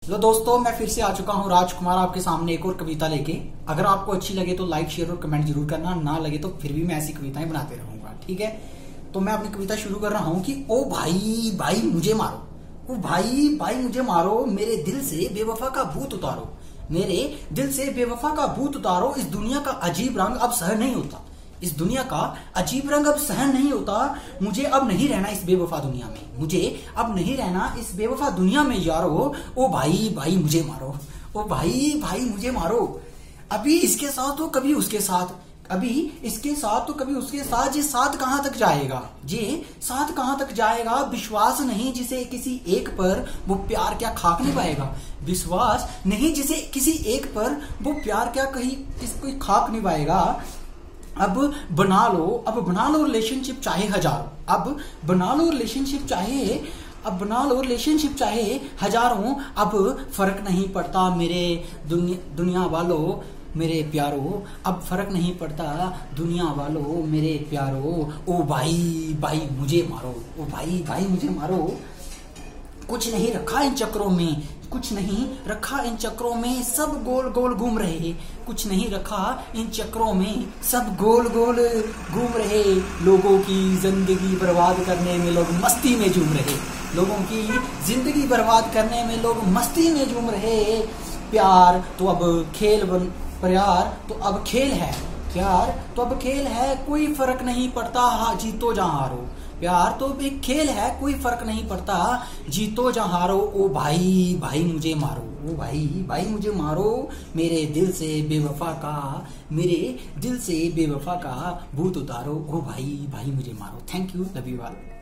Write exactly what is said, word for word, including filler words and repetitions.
लो दोस्तों, मैं फिर से आ चुका हूँ राजकुमार आपके सामने एक और कविता लेके। अगर आपको अच्छी लगे तो लाइक शेयर और कमेंट जरूर करना, ना लगे तो फिर भी मैं ऐसी कविताएं बनाते रहूंगा, ठीक है। तो मैं अपनी कविता शुरू कर रहा हूँ कि ओ भाई भाई मुझे मारो, ओ भाई भाई मुझे मारो, मेरे दिल से बेवफा का भूत उतारो, मेरे दिल से बेवफा का भूत उतारो, इस दुनिया का अजीब रंग अब सहन नहीं होता, इस दुनिया का अजीब रंग अब सहन नहीं होता, मुझे अब नहीं रहना इस बेवफा दुनिया में, मुझे अब नहीं रहना इस बेवफा दुनिया में यारो, ओ भाई भाई मुझे मारो, ओ भाई भाई मुझे मारो। अभी इसके साथ तो कभी उसके साथ, अभी इसके साथ तो कभी उसके साथ, ये साथ कहां तक जाएगा, ये साथ कहां तक जाएगा, विश्वास नहीं जिसे किसी एक पर वो प्यार क्या खाक नहीं पाएगा, विश्वास नहीं जिसे किसी एक पर वो प्यार क्या कहीं कोई खाक नहीं पाएगा। अब बना लो, अब बना लो रिलेशनशिप चाहे हजारों, अब बना लो रिलेशनशिप चाहे अब बना लो रिलेशनशिप चाहे हजारों, अब फर्क नहीं पड़ता मेरे दुनिया दुनिया वालों मेरे प्यारों, अब फर्क नहीं पड़ता दुनिया वालों मेरे प्यारों, ओ भाई भाई मुझे मारो, ओ भाई भाई मुझे मारो। कुछ नहीं रखा इन चक्रों में, कुछ नहीं रखा इन चक्रों में, सब गोल गोल घूम रहे, कुछ नहीं रखा इन चक्रों में, सब गोल गोल घूम रहे, लोगों की जिंदगी बर्बाद करने में लोग मस्ती में झूम रहे, लोगों की जिंदगी बर्बाद करने में लोग मस्ती में झूम रहे। प्यार तो अब खेल बन प्यार तो अब खेल है, प्यार तो अब खेल है, कोई फर्क नहीं पड़ता हाँ जीतो जहां हारो, प्यार तो एक खेल है, कोई फर्क नहीं पड़ता जीतो जहां हारो, ओ भाई भाई मुझे मारो, ओ भाई भाई मुझे मारो, मेरे दिल से बेवफा का मेरे दिल से बेवफा का भूत उतारो, ओ भाई भाई मुझे मारो। Thank you, love you all.